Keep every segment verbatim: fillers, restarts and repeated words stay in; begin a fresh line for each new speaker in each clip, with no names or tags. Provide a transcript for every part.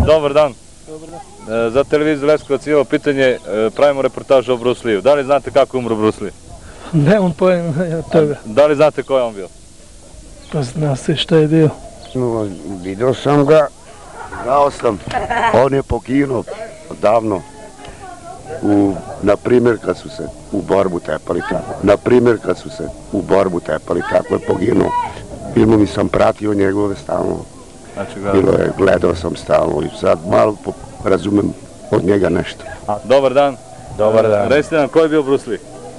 Dobar dan. Za televiziju Leskovac imamo pitanje, pravimo reportažu o Bruce Lee. Da li znate kako je umro Bruce Lee?
Nemam pojma od toga.
Da li znate ko je on bio?
Pa zna se šta je bio.
Vidio sam ga, znao sam, on je poginuo davno. Na primjer kad su se u borbu tepali tako, na primjer kad su se u borbu tepali tako je poginuo. Filmom sam pratio njegove stalno, bilo je, gledao sam stalno i sad malo razumem od njega nešto.
Dobar dan.
Dobar dan.
Recite nam, ko je bio Bruce Lee?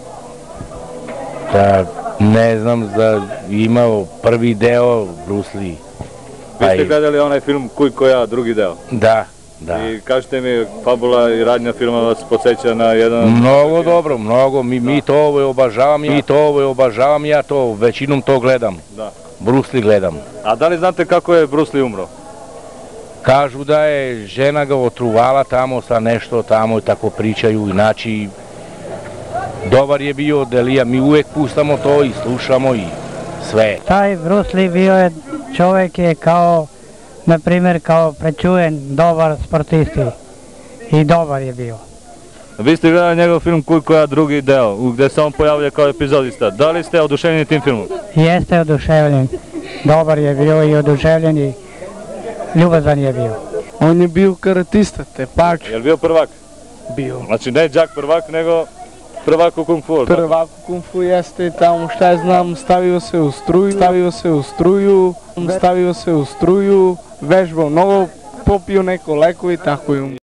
Da, ne znam, da imao prvi deo Bruce Lee.
Vi ste gledali onaj film Kuj ko ja, drugi deo?
Da, da.
I kažete mi, fabula i radnja filma vas podsjeća na jedan...
Mnogo dobro, mnogo, mi to ovo obožavam, mi to ovo obožavam, ja to većinom to gledam.
Da.
Bruce Lee gledam.
A da li znate kako je Bruce Lee umro?
Kažu da je žena ga otruvala tamo sa nešto tamo i tako pričaju, inači dobar je bio Delija, mi uvek pustamo to i slušamo i sve.
Taj Bruce Lee bio je, čovjek je kao, na primjer, kao prečuven, dobar sportisti i dobar je bio.
Vi ste gledali njegov film Kuj ko ja, drugi deo, gde se on pojavlja kao epizodista. Da li ste oduševljeni tim filmom?
Jeste oduševljen, dobar je bio i oduševljen i ljubazan je bio.
On je bio karatista, tepač.
Je li bio prvak?
Bio.
Znači ne đak prvak, nego prvak u kung fu.
Prvak u kung fu jeste tamo šta ja znam, stavio se u struju, stavio se u struju, stavio se u struju, vežbao mnogo, popio neko leko i tako je umro.